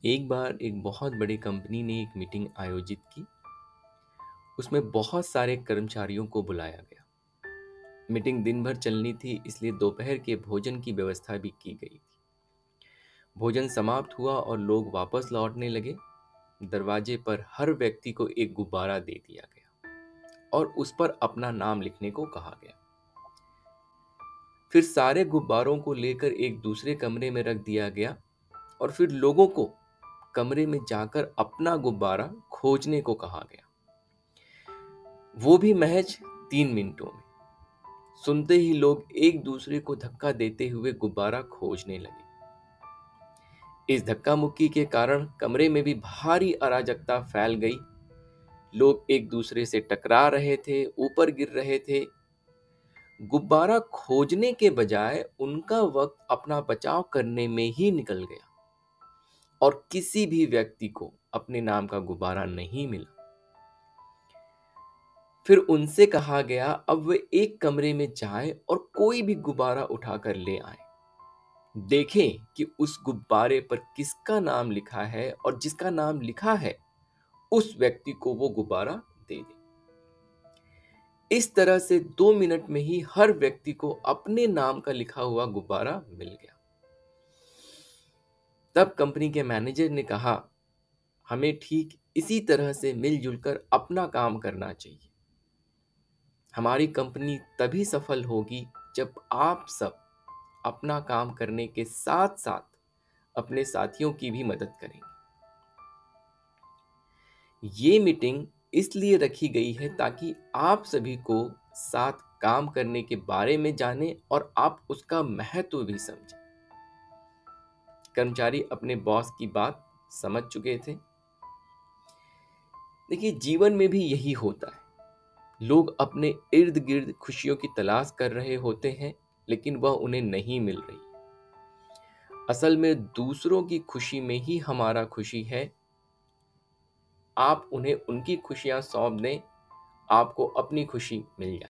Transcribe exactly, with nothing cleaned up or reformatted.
एक बार एक बहुत बड़ी कंपनी ने एक मीटिंग आयोजित की। उसमें बहुत सारे कर्मचारियों को बुलाया गया। मीटिंग दिन भर चलनी थी, इसलिए दोपहर के भोजन की व्यवस्था भी की गई थी। भोजन समाप्त हुआ और लोग वापस लौटने लगे। दरवाजे पर हर व्यक्ति को एक गुब्बारा दे दिया गया और उस पर अपना नाम लिखने को कहा गया। फिर सारे गुब्बारों को लेकर एक दूसरे कमरे में रख दिया गया और फिर लोगों को कमरे में जाकर अपना गुब्बारा खोजने को कहा गया, वो भी महज तीन मिनटों में। सुनते ही लोग एक दूसरे को धक्का देते हुए गुब्बारा खोजने लगे। इस धक्का मुक्की के कारण कमरे में भी भारी अराजकता फैल गई। लोग एक दूसरे से टकरा रहे थे, ऊपर गिर रहे थे। गुब्बारा खोजने के बजाय उनका वक्त अपना बचाव करने में ही निकल गया और किसी भी व्यक्ति को अपने नाम का गुब्बारा नहीं मिला। फिर उनसे कहा गया अब वे एक कमरे में जाएं और कोई भी गुब्बारा उठाकर ले आए। देखें कि उस गुब्बारे पर किसका नाम लिखा है और जिसका नाम लिखा है उस व्यक्ति को वो गुब्बारा दे दें। इस तरह से दो मिनट में ही हर व्यक्ति को अपने नाम का लिखा हुआ गुब्बारा मिल गया। तब कंपनी के मैनेजर ने कहा, हमें ठीक इसी तरह से मिलजुल कर अपना काम करना चाहिए। हमारी कंपनी तभी सफल होगी जब आप सब अपना काम करने के साथ साथ अपने साथियों की भी मदद करेंगे। ये मीटिंग इसलिए रखी गई है ताकि आप सभी को साथ काम करने के बारे में जानें और आप उसका महत्व भी समझें। कर्मचारी अपने बॉस की बात समझ चुके थे। देखिए, जीवन में भी यही होता है। लोग अपने इर्द गिर्द खुशियों की तलाश कर रहे होते हैं, लेकिन वह उन्हें नहीं मिल रही। असल में दूसरों की खुशी में ही हमारा खुशी है। आप उन्हें उनकी खुशियां सौंप दें, आपको अपनी खुशी मिल जाए।